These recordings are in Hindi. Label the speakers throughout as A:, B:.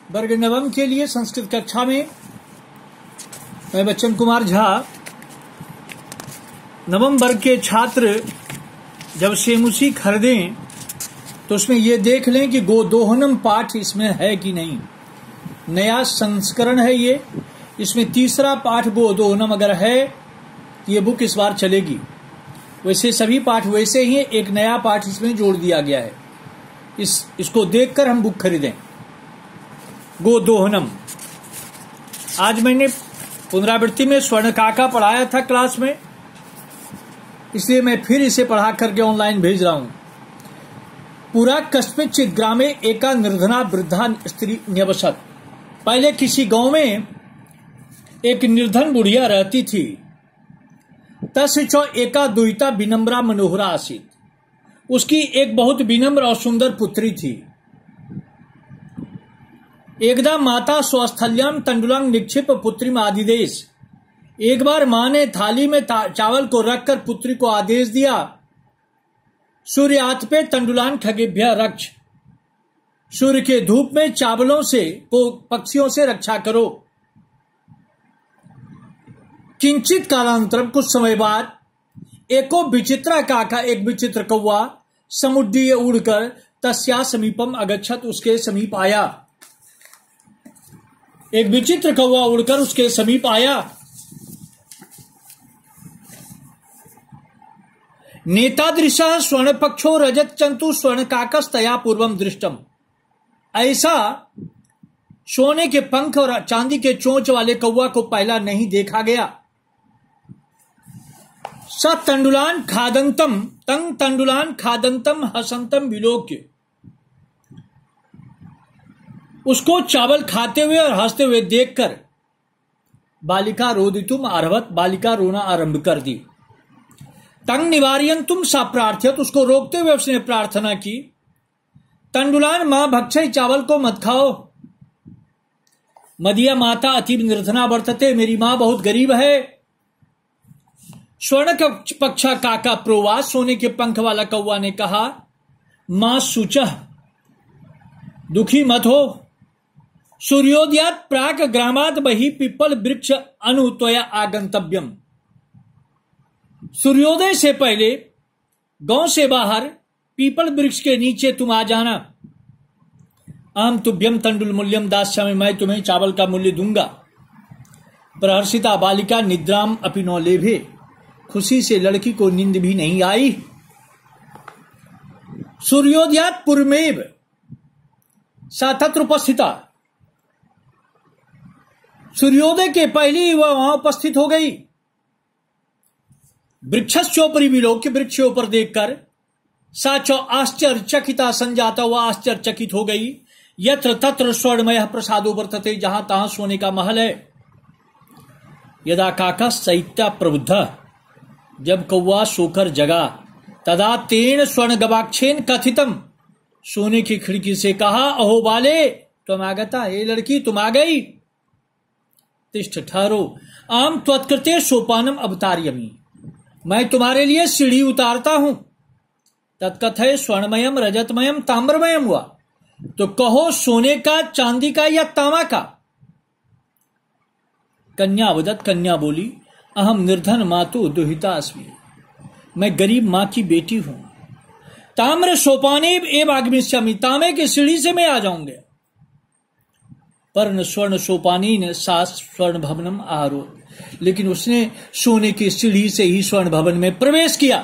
A: वर्ग नवम के लिए संस्कृत कक्षा में मैं बच्चन कुमार झा नवम वर्ग के छात्र जब सेमुसी खरीदें तो उसमें ये देख लें कि गोदोहनम पाठ इसमें है कि नहीं। नया संस्करण है ये, इसमें तीसरा पाठ गोदोहनम अगर है ये बुक इस बार चलेगी। वैसे सभी पाठ वैसे ही, एक नया पाठ इसमें जोड़ दिया गया है। इसको देखकर हम बुक खरीदें। गोदोहनम आज मैंने पुनरावृत्ति में स्वर्ण काका पढ़ाया था क्लास में, इसलिए मैं फिर इसे पढ़ा करके ऑनलाइन भेज रहा हूं। पूरा कस्मिंश्चित् ग्रामे एका निर्धना वृद्धा स्त्री न्यवसत। पहले किसी गांव में एक निर्धन बुढ़िया रहती थी। तस्य च एका दुहिता विनम्रा मनोहरा आसीत्। उसकी एक बहुत विनम्र और सुंदर पुत्री थी। एकदा माता स्वस्थल्याम तंडुलांग निक्षिप पुत्री आदिदेश। एक बार मां ने थाली में चावल को रखकर पुत्री को आदेश दिया, सूर्यात पे तंडुलान खगेभ्य रक्ष। सूर्य के धूप में चावलों से को पक्षियों से रक्षा करो। किंचित कालांतरम, कुछ समय बाद एको विचित्रा काका, एक विचित्र कौवा समुद्रीय उड़कर तस्या समीपम अगच्छत, उसके समीप आया। एक विचित्र कौवा उड़कर उसके समीप आया। नेतादृशः स्वर्ण पक्षो रजत चंतु स्वर्ण काकस्तया पूर्वम दृष्टम। ऐसा सोने के पंख और चांदी के चोंच वाले कौवा को पहला नहीं देखा गया। स तंडुलान खादंतम तंग तंडुलान खादंतम हसंतम विलोक्य। उसको चावल खाते हुए और हंसते हुए देखकर बालिका रोदितुम आरभत, बालिका रोना आरंभ कर दी। तंग निवार्यंतुम सा प्रार्थ्यत, उसको रोकते हुए उसने प्रार्थना की, तंडुलान मां भक्षय, चावल को मत खाओ। मदिया माता अतीब निर्धना वर्तते, मेरी मां बहुत गरीब है। स्वर्ण पक्षा काका प्रोवास, सोने के पंख वाला कौवा ने कहा, मां सुचह, दुखी मत हो। सूर्योदयात प्राक ग्रामात बहि पिप्पल वृक्ष अनु त्वया आगंतव्यम। सूर्योदय से पहले गांव से बाहर पीपल वृक्ष के नीचे तुम आ जाना। आम तुभ्यम तंडुल मूल्यम दास्यामि, मैं तुम्हें चावल का मूल्य दूंगा। प्रहर्षिता बालिका निद्राम अपि नो लेभे। खुशी से लड़की को नींद भी नहीं आई। सूर्योदयात पूर्वमेव सा तत्र उपस्थिता। सूर्योदय के पहले ही वह वहां उपस्थित हो गई। वृक्षस्योपरि विलोक्य, वृक्ष ऊपर देखकर साचो आश्चर्यचकिता संजाता, वह आश्चर्यचकित हो गई। यत्र तत्र स्वर्णमय प्रसादो वर्तते, जहां तहां सोने का महल है। यदा काका शैत्या प्रबुद्ध, जब कौवा सोकर जगा, तदा तेन स्वर्ण गवाक्षेन कथितम, सोने की खिड़की से कहा, अहो बाले तुम आगता, हे लड़की तुम आ गई। तिष्ठ, ठहरो। आम त्वत्कृते सोपानम अवतार्यमि, मैं तुम्हारे लिए सीढ़ी उतारता हूं। तत्कथय स्वर्णमयम रजतमयम ताम्रमयम हुआ, तो कहो सोने का, चांदी का या तांबा का। कन्या अवदत, कन्या बोली, अहम निर्धन मातु दुहिता अस्मि, मैं गरीब मां की बेटी हूं। ताम्र सोपाने एव आगमिष्यामि, तांबे की सीढ़ी से मैं आ जाऊंगे। पर्ण स्वर्ण सोपानीन सा स्वर्ण भवनम आरोह, लेकिन उसने सोने की सीढ़ी से ही स्वर्ण भवन में प्रवेश किया।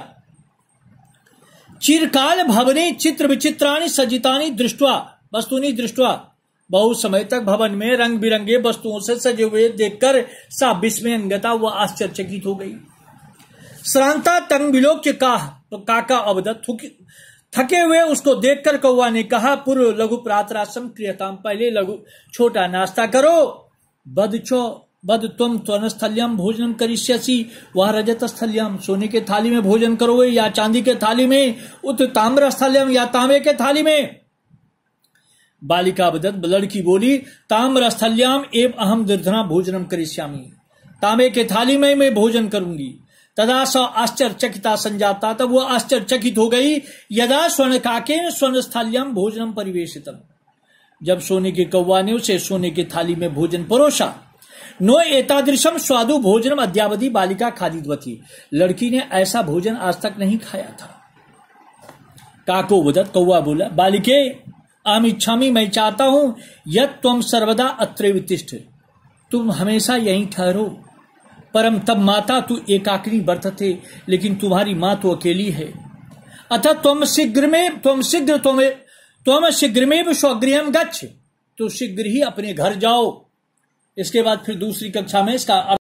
A: चिरकाल भवने चित्र विचित्राणि सजितानि दृष्टवा वस्तुनि दृष्टवा, बहुत समय तक भवन में रंग बिरंगे वस्तुओं से सजे हुए देखकर सा विस्मयंगता, वह आश्चर्यचकित हो गई। श्रांता तंग विलोक्य काह, तो काका अवदत, थके हुए उसको देखकर कौवा ने कहा, पूर्व लघु प्रातरासम क्रियताम, पहले लघु छोटा नाश्ता करो। बद तुम त्वनस्थल्याम भोजनम करिष्यसि वह रजत स्थल्याम, सोने के थाली में भोजन करोगे या चांदी के थाली में, उत ताम्र स्थल्याम या तांबे के थाली में। बालिका अवदत, लड़की बोली, ताम्र स्थल्याम एव अहम निर्धना भोजनम करिष्यामि, तांबे के थाली में मैं भोजन करूंगी। तदा स आश्चर्यचकिता संजाता, तब वो आश्चर्यचकित हो गई। यदा स्वर्ण काकेन स्वर्ण स्थाल्याम भोजनम परिवेशितम, जब सोने के कौवा ने उसे सोने की थाली में भोजन परोसा। नो एतादृशम स्वादु भोजनम अद्यावधि बालिका खादितवती, लड़की ने ऐसा भोजन आज तक नहीं खाया था। काको वदत, कौवा बोला, बालिके आम इच्छामी, मैं चाहता हूं यत् त्वम सर्वदा अत्र वितिष्ठ, तुम हमेशा यहीं ठहरो। परम तब माता तू एकाकिनी वर्तते, लेकिन तुम्हारी मां तो अकेली है। अतः त्वम शीघ्र में स्वगृहम गच्छ, तो शीघ्र ही अपने घर जाओ। इसके बाद फिर दूसरी कक्षा में इसका